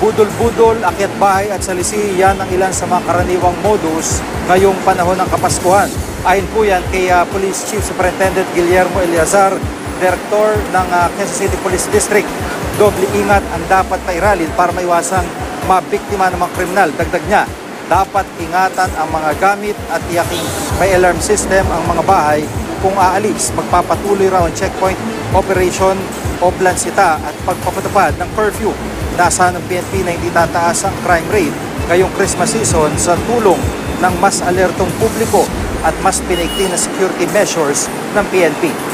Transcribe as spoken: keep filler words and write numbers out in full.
Budol-budol, akyat bahay at salisi, yan ang ilan sa mga karaniwang modus ngayong panahon ng Kapaskuhan. Ayon po yan kay uh, Police Chief Superintendent Guillermo Eleazar, Director ng uh, Quezon City Police District. Doble ingat ang dapat pairalin para maiwasang mabiktima ng mga kriminal. Dagdag niya, dapat ingatan ang mga gamit at tiyaking may alarm system ang mga bahay kung aalis. Magpapatuloy raw ang checkpoint operation o blansita at pagpapatupad ng curfew. Inaasahan ng P N P na hindi tataas ang crime rate ngayong Christmas season sa tulong ng mas alertong publiko at mas pinaigting na security measures ng P N P.